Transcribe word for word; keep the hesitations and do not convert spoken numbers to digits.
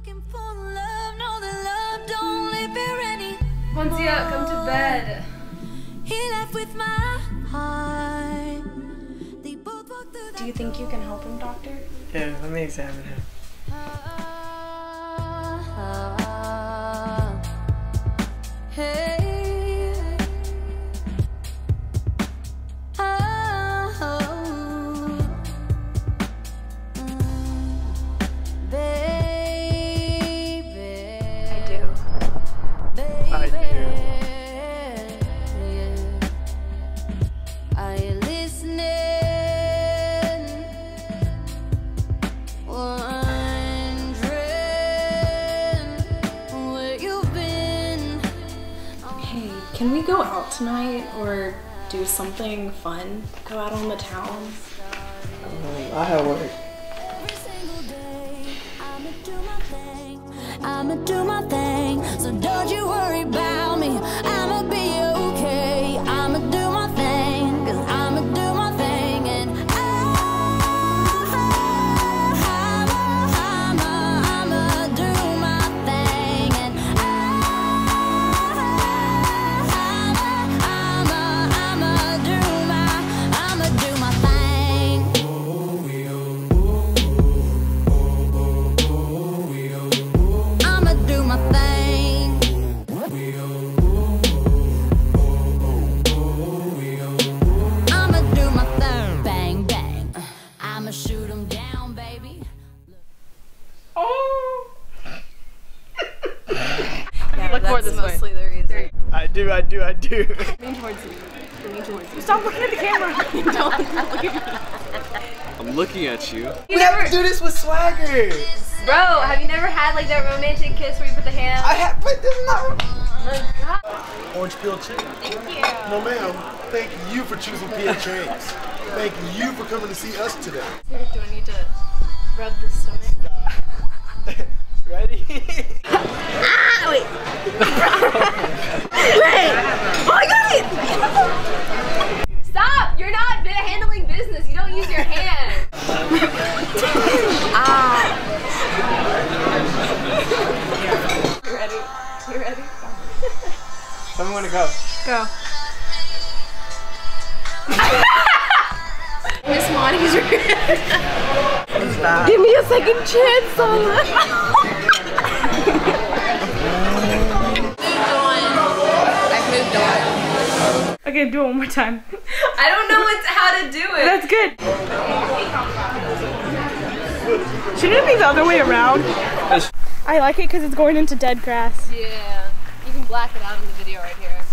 Monsia, come to bed. He left with my heart. Do you think you can help him, doctor? Yeah, let me examine him. Hey. I do. Are you listening? Wondering where you've been. Hey, can we go out tonight or do something fun? Go out on the town? Um, I have work. Every single day, I'ma do my thing. I'ma do my thing. So don't you worry about me. I'ma be okay. I'ma do my thing. Cause I'ma do my thing. And I, I'ma, I'ma, I'ma do my thing. And I, I'ma, I'ma, I'ma do my, I'ma do my thing. I'ma do my thing. I'ma do my thing. Bang, bang. I'ma shoot 'em down, baby. Oh! Yeah, look more this mostly way. The reason. I do, I do, I do. Lean towards you. Lean towards you. Stop looking at the camera. Don't look at me. I'm looking at you. You We have never, to do this with swagger. bro, have you never had like that romantic kiss where you put the hand? I have, but this is not. Orange peel chicken. Thank you. No, ma'am. Thank you for choosing P F Trains. Thank you for coming to see us today. Do I need to rub the stomach? Ready? Ah, wait. Wait. Oh, I got it. Stop. You're not handling business. You don't use your hand. Ah. You ready? You ready? Tell me when to go. Go. Miss Monty's Give me a second chance on that. I've moved on. Okay, do it one more time. I don't know what's, how to do it. That's good. Shouldn't it be the other way around? I like it because it's going into dead grass. Yeah. You can black it out in the video right here.